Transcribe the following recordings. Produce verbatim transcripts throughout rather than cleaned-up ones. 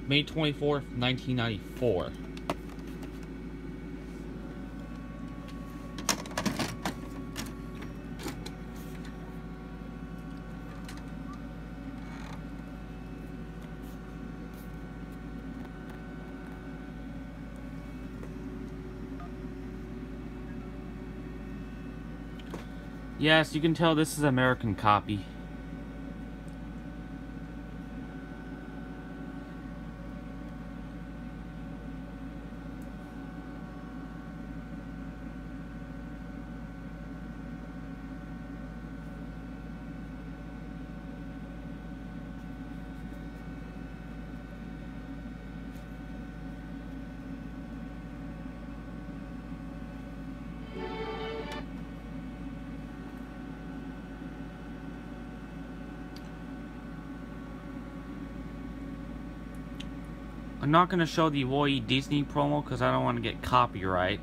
May twenty-fourth, nineteen ninety-four. Yes, you can tell this is an American copy. I'm not going to show the Roy Disney promo because I don't want to get copyright.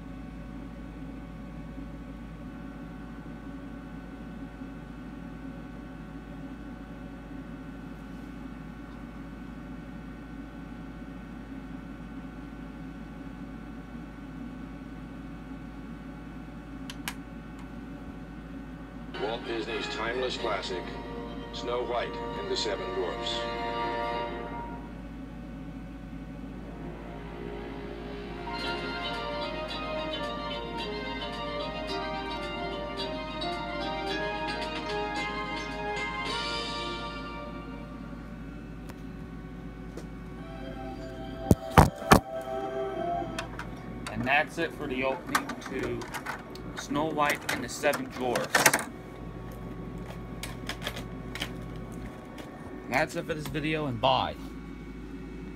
Walt Disney's timeless classic, Snow White and the Seven Dwarfs. And that's it for the opening to Snow White and the Seven Dwarfs. That's it for this video, and bye.